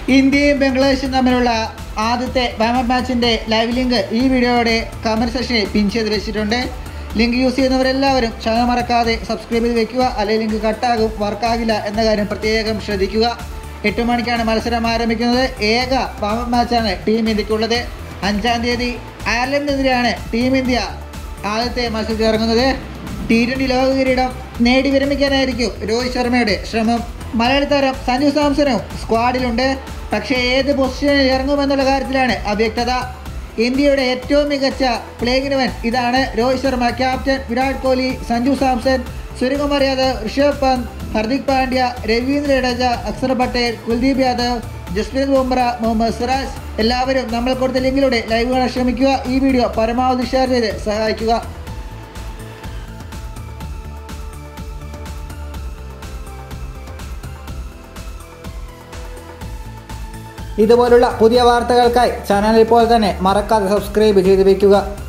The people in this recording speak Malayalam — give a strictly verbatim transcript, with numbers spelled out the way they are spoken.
ഇന്ത്യയും ബംഗ്ലാദേശും തമ്മിലുള്ള ആദ്യത്തെ വാമപ്പ് മാച്ചിൻ്റെ ലൈവ് ലിങ്ക് ഈ വീഡിയോയുടെ കമൻറ്റ് സെക്ഷനിൽ പിൻ ചെയ്ത് വെച്ചിട്ടുണ്ട്. ലിങ്ക് യൂസ് ചെയ്യുന്നവരെല്ലാവരും ചാനൽ മറക്കാതെ സബ്സ്ക്രൈബ് ചെയ്ത് വെക്കുക, അല്ലെങ്കിൽ ലിങ്ക് കട്ടാകും, വർക്കാകില്ല എന്ന കാര്യം പ്രത്യേകം ശ്രദ്ധിക്കുക. എട്ട് മണിക്കാണ് മത്സരം ആരംഭിക്കുന്നത്. ഏക വാമപ്പ് മാച്ചാണ് ടീം ഇന്ത്യക്കുള്ളത്. അഞ്ചാം തീയതി അയർലൻഡിനെതിരെയാണ് ടീം ഇന്ത്യ ആദ്യത്തെ മത്സരത്തിൽ ഇറങ്ങുന്നത്. ടി ട്വൻ്റി ലോക കിരീടം നേടി വിരമിക്കാനായിരിക്കും രോഹിത് ശർമ്മയുടെ ശ്രമം. മലയാളി താരം സഞ്ജു സാംസണും സ്ക്വാഡിലുണ്ട്. പക്ഷേ ഏത് പൊസിഷനിൽ ഇറങ്ങുമെന്നുള്ള കാര്യത്തിലാണ് അവ്യക്തത. ഇന്ത്യയുടെ ഏറ്റവും മികച്ച പ്ലേയിങ് ഇലവൻ ഇതാണ്. രോഹിത് ശർമ്മ ക്യാപ്റ്റൻ, വിരാട് കോഹ്ലി, സഞ്ജു സാംസൺ, സൂര്യകുമാർ യാദവ്, ഋഷഭ് പന്ത്, ഹർദിക് പാണ്ഡ്യ, രവീന്ദ്ര ജഡേജ, അക്ഷർ പട്ടേൽ, കുൽദീപ് യാദവ്, ജസ്പ്രീത് ബുംറ, മുഹമ്മദ് സിറാജ് എല്ലാവരും നമ്മൾ കൊടുത്ത ലിങ്കിലൂടെ ലൈവ് കാണാൻ ശ്രമിക്കുക. ഈ വീഡിയോ പരമാവധി ഷെയർ ചെയ്ത് സഹായിക്കുക. ഇതുപോലുള്ള പുതിയ വാർത്തകൾക്കായി ചാനൽ ഇപ്പോൾ തന്നെ മറക്കാതെ സബ്സ്ക്രൈബ് ചെയ്ത് വയ്ക്കുക.